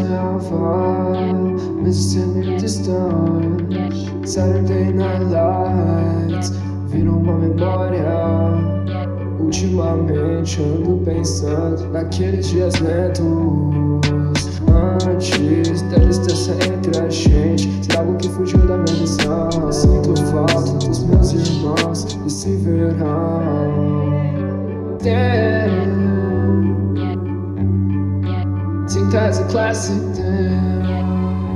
sonhava, mesmo sendo distante. Saturday Night Lights virou uma memória. Ultimamente ando pensando naqueles dias lentos, antes da distância entre a gente. Será algo que fugiu da minha visão. Sinto falta dos meus irmãos nesse verão. Damn, think that's a classic, damn.